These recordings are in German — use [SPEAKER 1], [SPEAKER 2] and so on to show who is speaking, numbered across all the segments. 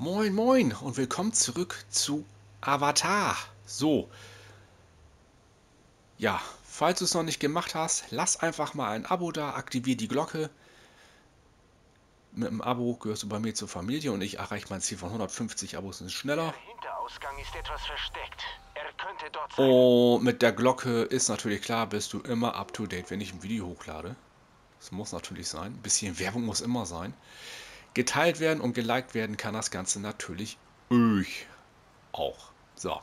[SPEAKER 1] Moin moin und willkommen zurück zu Avatar. So, ja, falls du es noch nicht gemacht hast, lass einfach mal ein Abo da, aktivier die Glocke. Mit dem Abo gehörst du bei mir zur Familie und ich erreiche mein Ziel von 150 Abos schneller.
[SPEAKER 2] Der Hinterausgang ist etwas versteckt. Er könnte dort sein.
[SPEAKER 1] Und mit der Glocke ist natürlich klar, bist du immer up to date, wenn ich ein Video hochlade. Das muss natürlich sein. Ein bisschen Werbung muss immer sein. Geteilt werden und geliked werden kann das Ganze natürlich auch. So.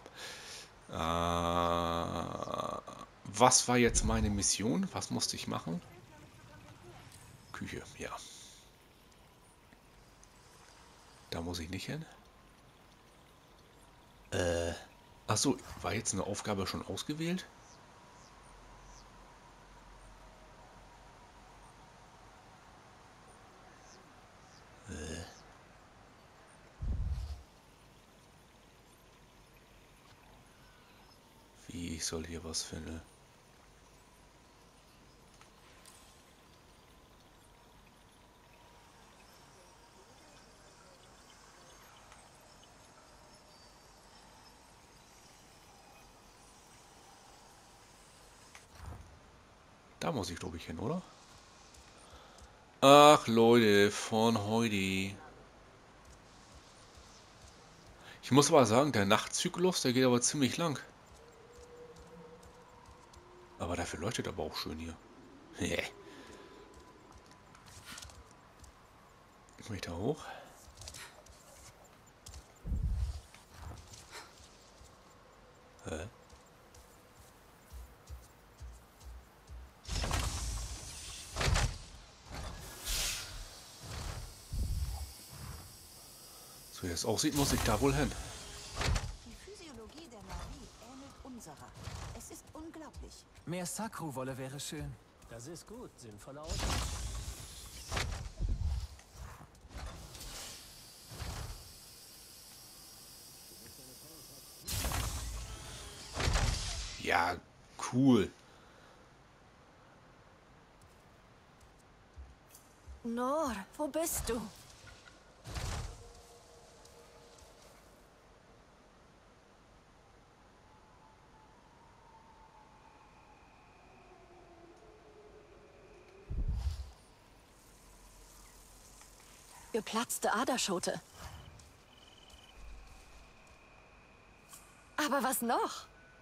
[SPEAKER 1] Was war jetzt meine Mission? Was musste ich machen? Küche, ja. Da muss ich nicht hin. Achso, war jetzt eine Aufgabe schon ausgewählt? Wie, ich soll hier was finden? Da muss ich, glaube ich, hin, oder? Ach, Leute, von heute. Ich muss aber sagen, der Nachtzyklus, der geht aber ziemlich lang. Aber dafür leuchtet aber auch schön hier. Komme ich da hoch? Hä? So wie es aussieht, muss ich da wohl hin.
[SPEAKER 3] Die Physiologie der Marie ähnelt unserer. Es ist unglaublich.
[SPEAKER 4] Mehr Sakru-Wolle wäre schön.
[SPEAKER 5] Das ist gut, sinnvolle Auswahl.
[SPEAKER 1] Ja, cool.
[SPEAKER 3] Nor, wo bist du? Geplatzte Aderschote. Aber was noch?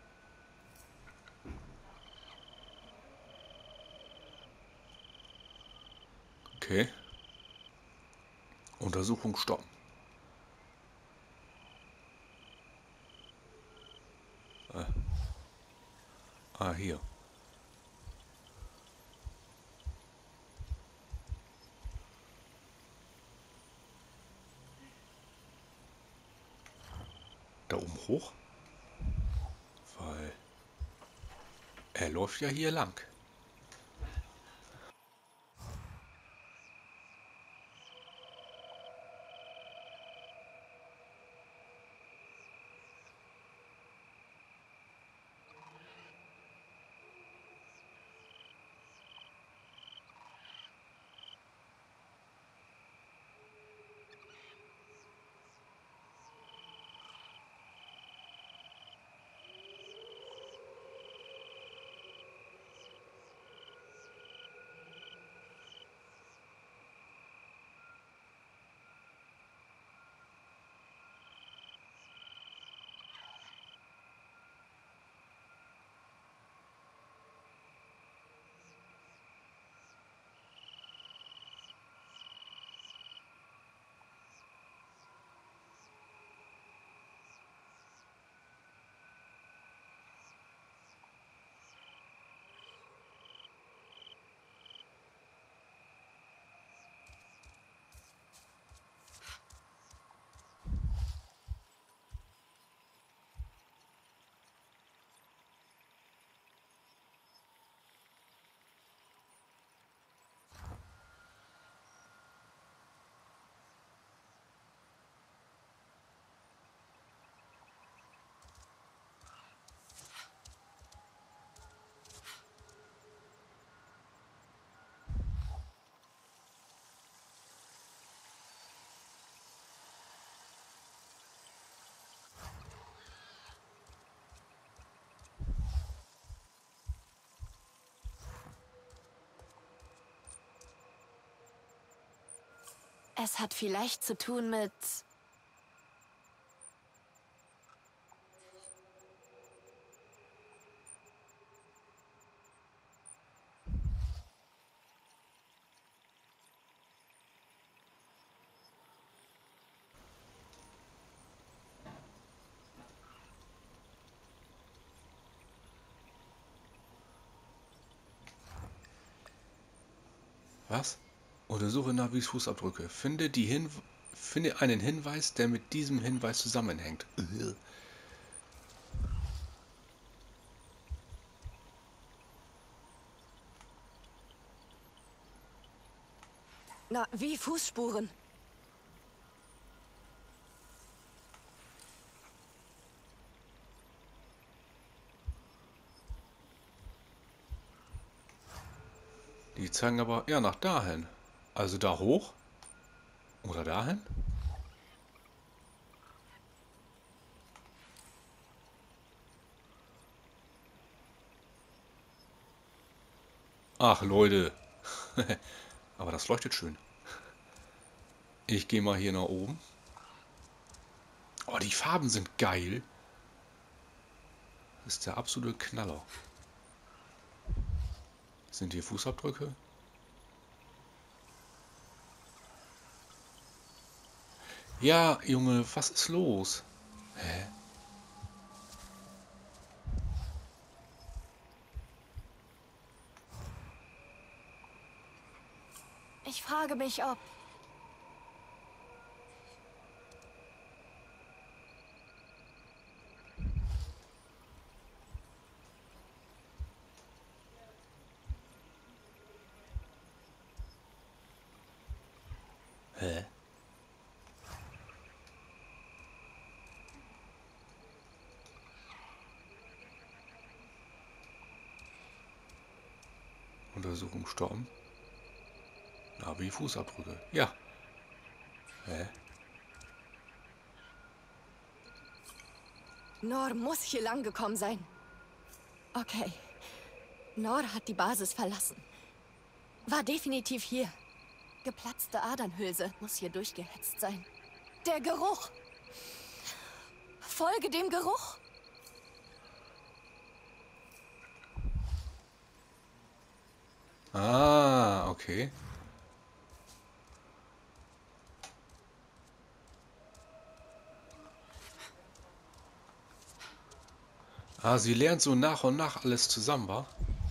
[SPEAKER 1] Okay. Untersuchung stoppen. Hier. Da oben hoch? Weil er läuft ja hier lang.
[SPEAKER 6] Es hat vielleicht zu tun mit...
[SPEAKER 1] Was? Untersuche Navis Fußabdrücke. Finde einen Hinweis, der mit diesem Hinweis zusammenhängt.
[SPEAKER 6] Na, wie Fußspuren.
[SPEAKER 1] Die zeigen aber eher nach dahin. Also da hoch? Oder dahin? Ach, Leute. Aber das leuchtet schön. Ich gehe mal hier nach oben. Oh, die Farben sind geil. Das ist der absolute Knaller. Sind hier Fußabdrücke? Ja, Junge, was ist los? Hä?
[SPEAKER 6] Ich frage mich, ob...
[SPEAKER 1] Hä? Untersuchung stoppen. Navi Fußabdrücke. Ja. Hä?
[SPEAKER 6] Nor muss hier lang gekommen sein. Okay. Nor hat die Basis verlassen. War definitiv hier. Geplatzte Adernhülse muss hier durchgehetzt sein. Der Geruch. Folge dem Geruch.
[SPEAKER 1] Ah, okay. Ah, sie lernt so nach und nach alles zusammen, wa?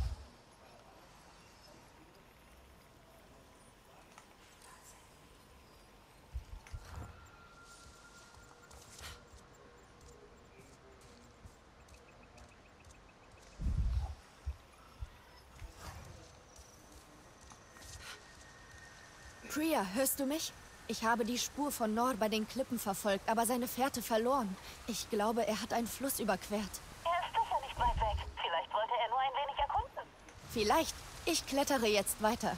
[SPEAKER 6] Priya, hörst du mich? Ich habe die Spur von Nor bei den Klippen verfolgt, aber seine Fährte verloren. Ich glaube, er hat einen Fluss überquert.
[SPEAKER 7] Er ist sicher nicht weit weg. Vielleicht wollte er nur ein wenig erkunden.
[SPEAKER 6] Vielleicht. Ich klettere jetzt weiter.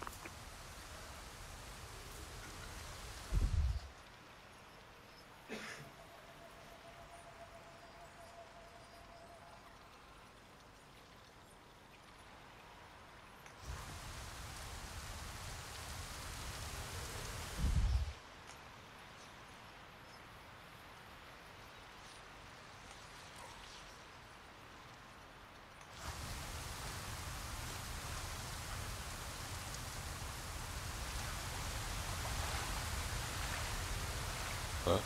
[SPEAKER 1] Hä?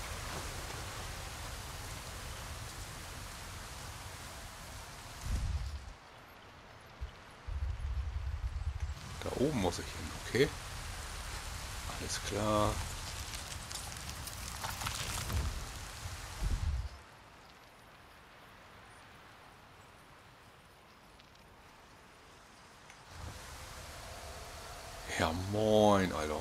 [SPEAKER 1] Da oben muss ich hin, okay? Alles klar. Ja, moin, Alter.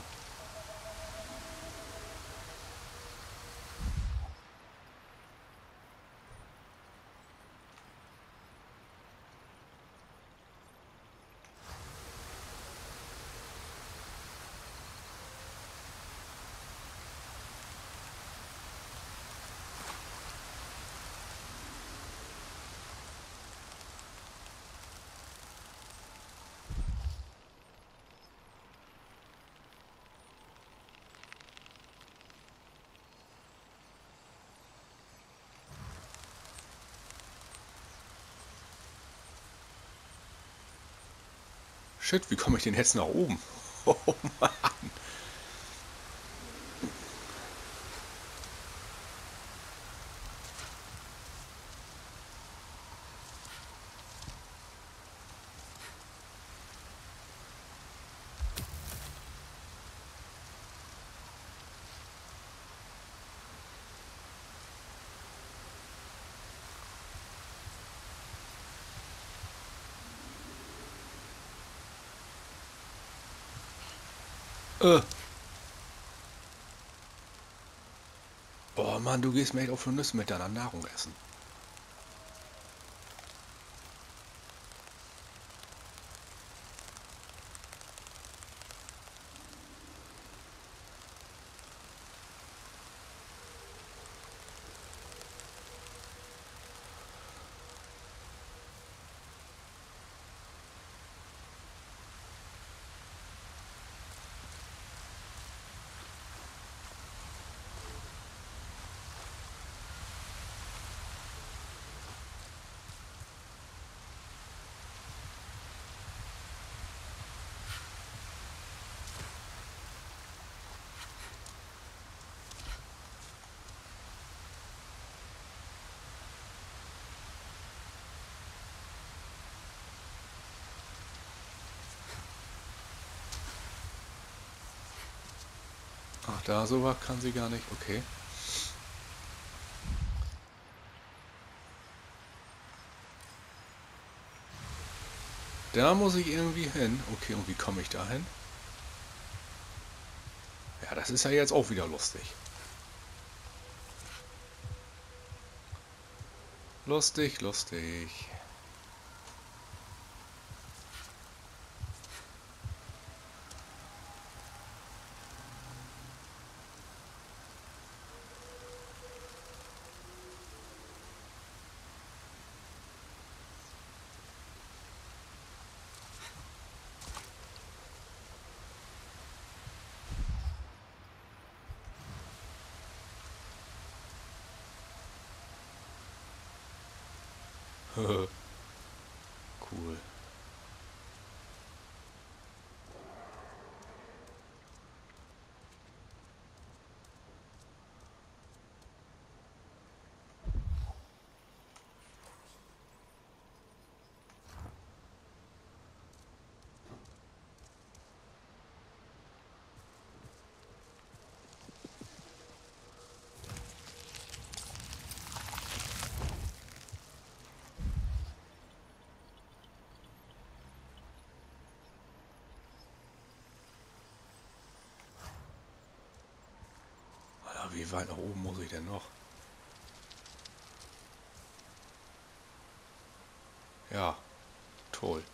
[SPEAKER 1] Shit, wie komme ich denn jetzt nach oben? Oh Mann. Boah, Mann, du gehst mir echt auf die Nüsse mit deiner Nahrung essen. Ach, da so was kann sie gar nicht. Okay. Da muss ich irgendwie hin. Okay, und wie komme ich da hin? Ja, das ist ja jetzt auch wieder lustig. Lustig, lustig. Cool. Alter, wie weit nach oben muss ich denn noch? Ja, toll.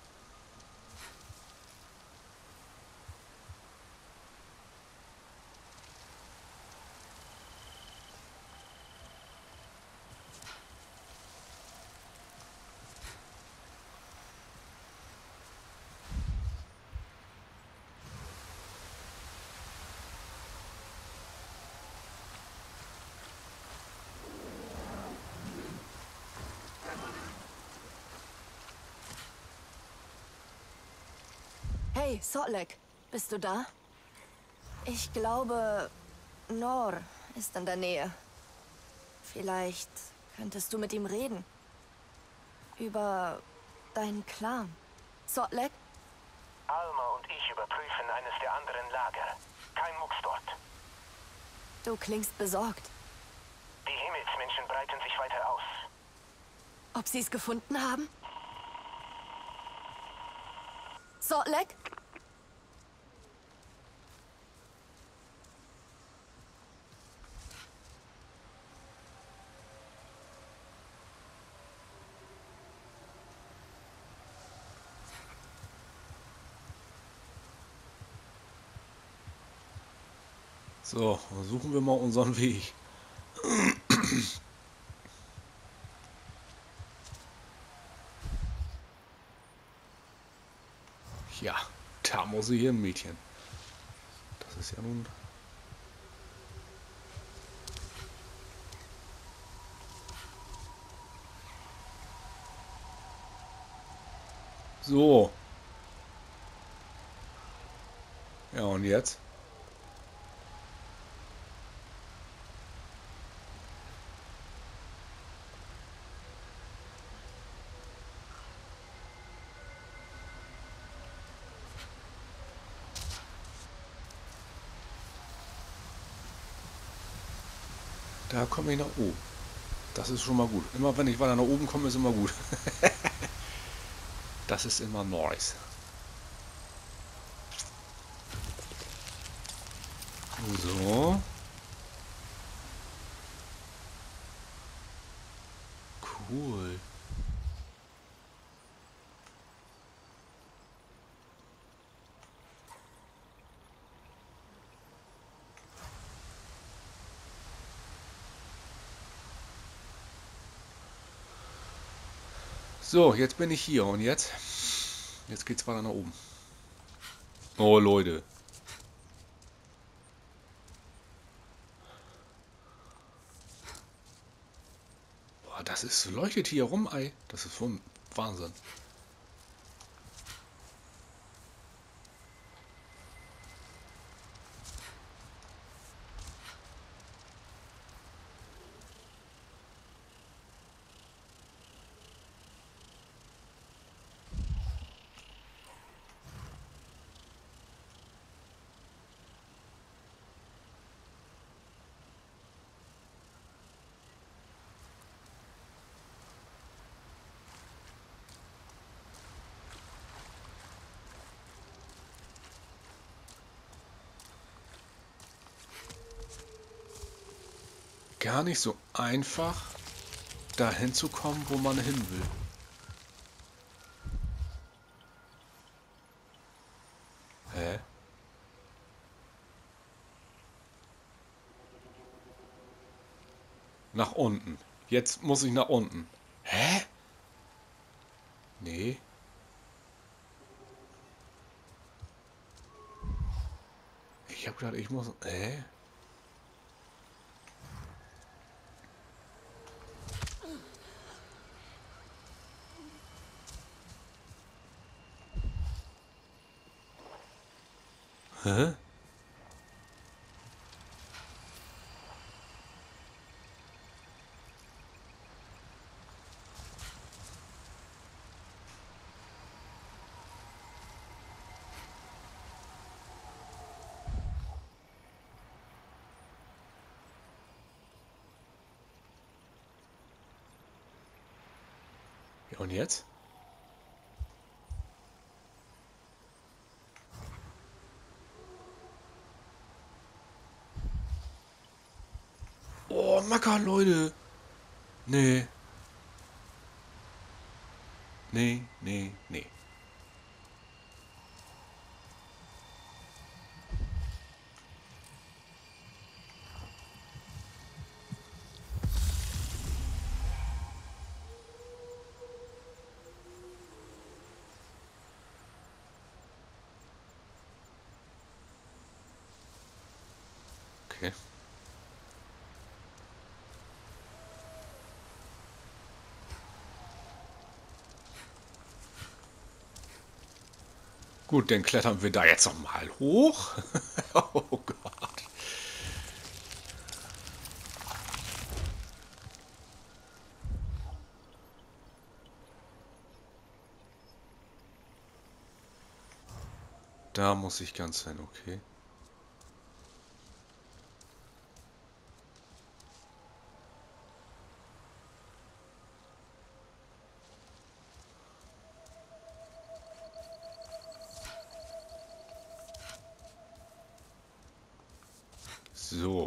[SPEAKER 6] Hey, Sotlek, bist du da? Ich glaube, Nor ist in der Nähe. Vielleicht könntest du mit ihm reden. Über deinen Clan. Sotlek?
[SPEAKER 2] Alma und ich überprüfen eines der anderen Lager. Kein Mucks dort.
[SPEAKER 6] Du klingst besorgt.
[SPEAKER 2] Die Himmelsmenschen breiten sich weiter aus.
[SPEAKER 6] Ob sie es gefunden haben? Sotlek?
[SPEAKER 1] So, suchen wir mal unseren Weg. Ja, da muss ich hin, Mädchen. Das ist ja nun... So. Ja, und jetzt? Da komme ich nach oben. Das ist schon mal gut. Immer wenn ich weiter nach oben komme, ist immer gut. Das ist immer nice. So. Cool. So, jetzt bin ich hier und jetzt? Jetzt geht's weiter nach oben. Oh, Leute. Boah, das ist, leuchtet hier rum, ey. Das ist schon Wahnsinn. Gar nicht so einfach, dahin zu kommen, wo man hin will. Hä? Nach unten. Jetzt muss ich nach unten. Hä? Nee. Ich hab gedacht, ich muss... Hä? Hä? Ja, und jetzt? Oh, Macker, Leute. Nee. Nee, nee, nee. Okay. Gut, dann klettern wir da jetzt noch mal hoch. Oh Gott. Da muss ich ganz hin, okay. So.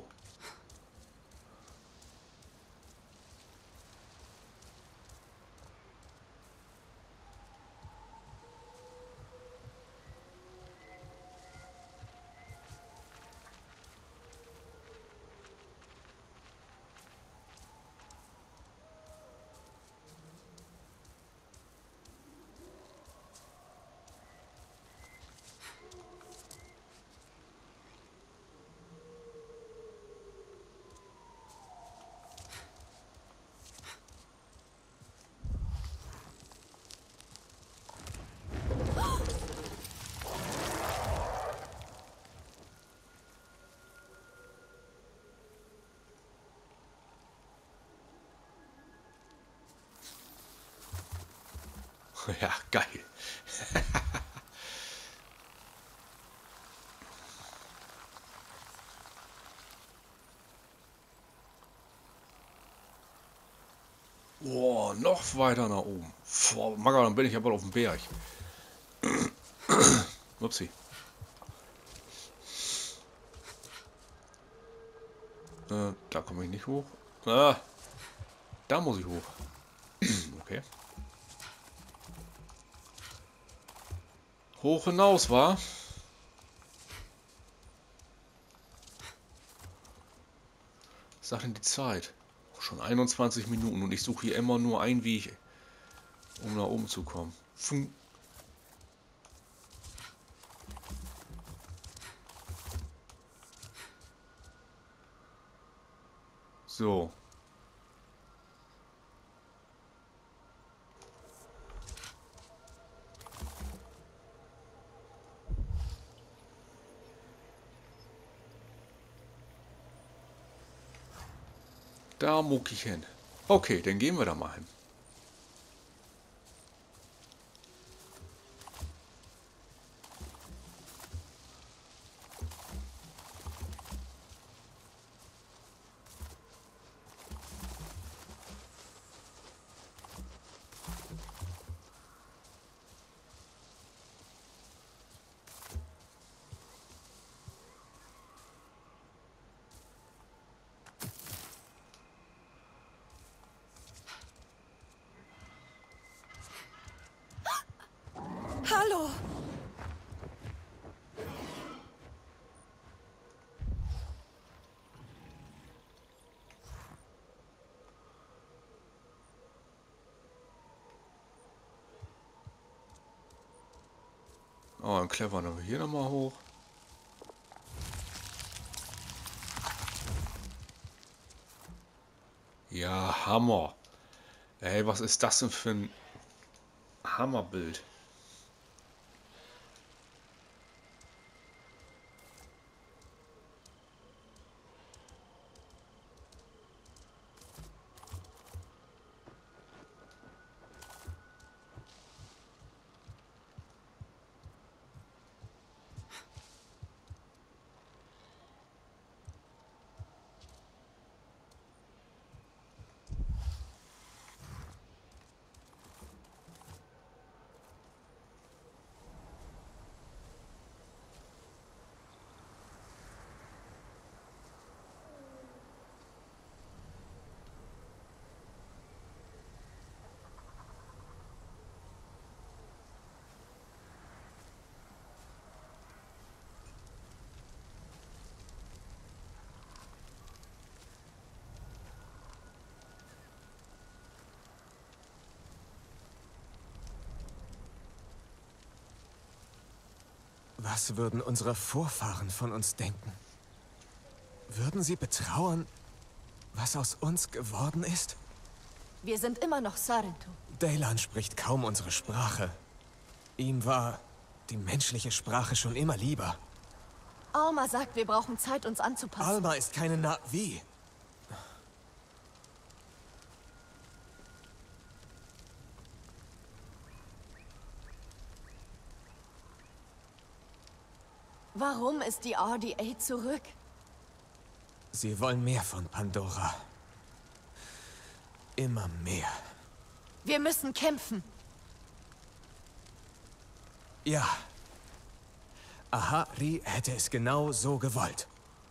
[SPEAKER 1] Ja, geil. Boah, noch weiter nach oben. Boah, Maga, dann bin ich aber auf dem Berg. Upsi. Da komme ich nicht hoch. Ah, da muss ich hoch. Okay. Hoch hinaus, war. Was sagt denn die Zeit? Schon 21 Minuten und ich suche hier immer nur einen Weg, um nach oben zu kommen. Fum. So. Da muck ich hin. Okay, dann gehen wir da mal hin.
[SPEAKER 6] Hallo!
[SPEAKER 1] Oh, ein clever, dann hier nochmal hoch. Ja, Hammer. Ey, was ist das denn für ein Hammerbild?
[SPEAKER 4] Was würden unsere Vorfahren von uns denken? Würden sie betrauern, was aus uns geworden ist?
[SPEAKER 6] Wir sind immer noch Sarentu.
[SPEAKER 4] Daylan spricht kaum unsere Sprache. Ihm war die menschliche Sprache schon immer lieber.
[SPEAKER 6] Alma sagt, wir brauchen Zeit, uns anzupassen.
[SPEAKER 4] Alma ist keine Wie?
[SPEAKER 6] Warum ist die RDA zurück?
[SPEAKER 4] Sie wollen mehr von Pandora. Immer mehr.
[SPEAKER 6] Wir müssen kämpfen.
[SPEAKER 4] Ja. Ahari hätte es genau so gewollt.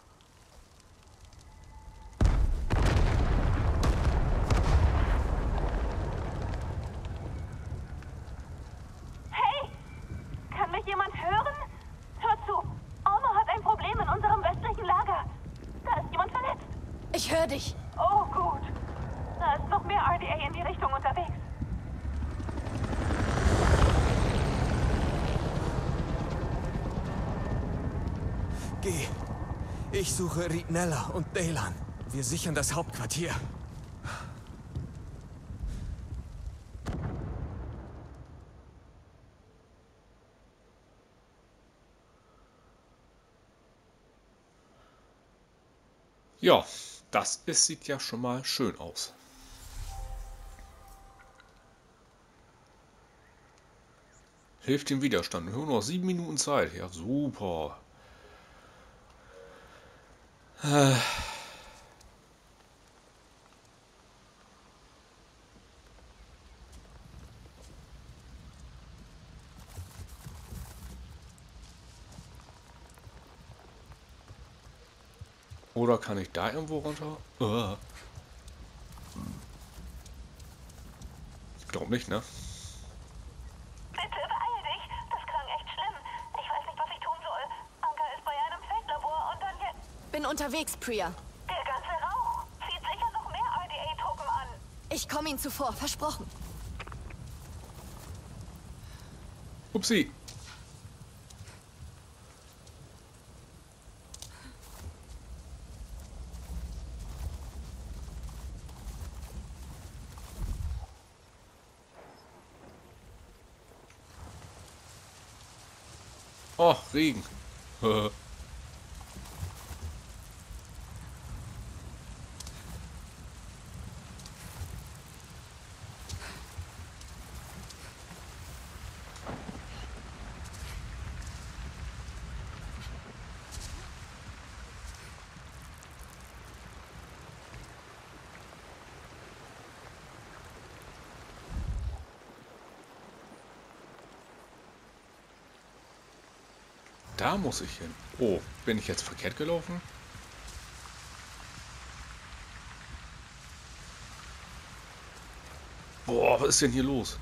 [SPEAKER 7] Hey! Kann mich jemand hören? Hör zu! Alma hat ein Problem in unserem westlichen Lager. Da ist jemand verletzt.
[SPEAKER 6] Ich höre dich.
[SPEAKER 7] Oh, gut. Da ist noch mehr RDA in die Richtung unterwegs.
[SPEAKER 4] Geh. Ich suche Ritnella und Daylan. Wir sichern das Hauptquartier.
[SPEAKER 1] Ja, sieht ja schon mal schön aus. Hilft dem Widerstand. Wir haben noch 7 Minuten Zeit. Ja, super. Oder kann ich da irgendwo runter? Ich glaube nicht, ne?
[SPEAKER 7] Bitte beeil dich. Das klang echt schlimm. Ich weiß nicht, was ich tun soll. Anka ist bei einem Feldlabor und dann jetzt...
[SPEAKER 6] Bin unterwegs, Priya.
[SPEAKER 7] Der ganze Rauch zieht sicher noch mehr RDA-Truppen an.
[SPEAKER 6] Ich komme Ihnen zuvor, versprochen.
[SPEAKER 1] Upsi. Oh, Regen. Da muss ich hin. Oh, bin ich jetzt verkehrt gelaufen? Boah, was ist denn hier los?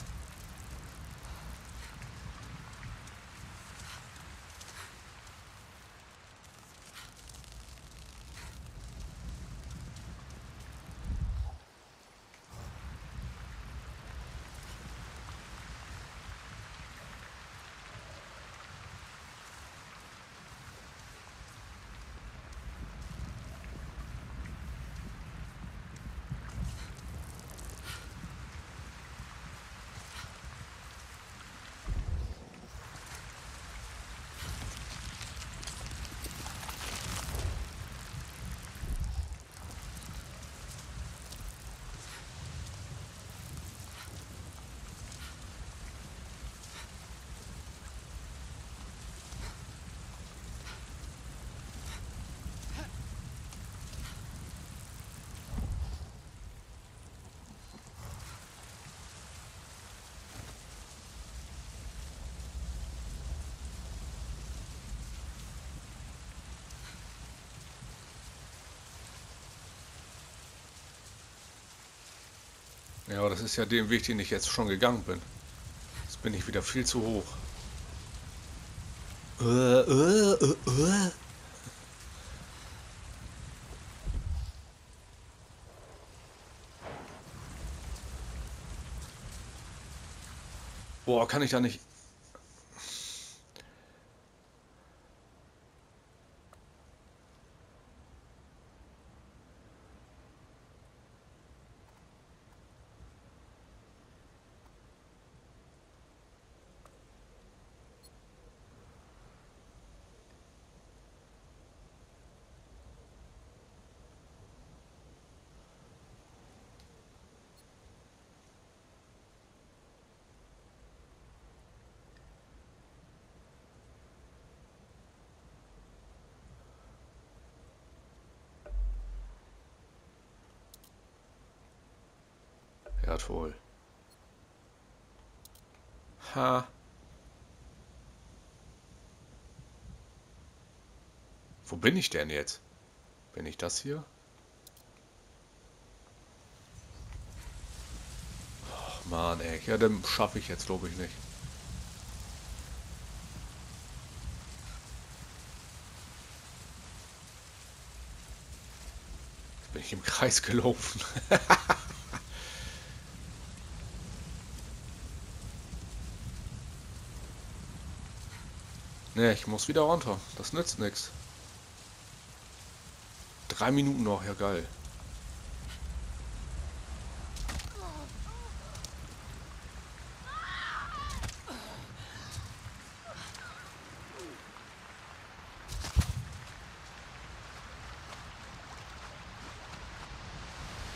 [SPEAKER 1] Ja, aber das ist ja dem Weg, den ich jetzt schon gegangen bin. Jetzt bin ich wieder viel zu hoch. Boah, kann ich da nicht... Ja, toll. Ha. Wo bin ich denn jetzt? Bin ich das hier? Ach, Mann, ey. Ja, dann schaffe ich jetzt, glaube ich, nicht. Jetzt bin ich im Kreis gelaufen. Ne, ich muss wieder runter. Das nützt nichts. 3 Minuten noch, ja geil.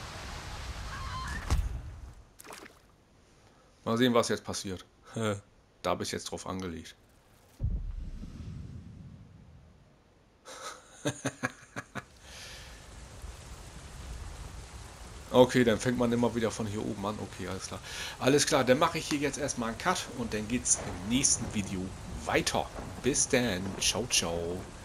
[SPEAKER 1] Mal sehen, was jetzt passiert. Da habe ich jetzt drauf angelegt. Okay, dann fängt man immer wieder von hier oben an. Okay, alles klar. Alles klar, dann mache ich hier jetzt erstmal einen Cut und dann geht's im nächsten Video weiter. Bis dann. Ciao, ciao.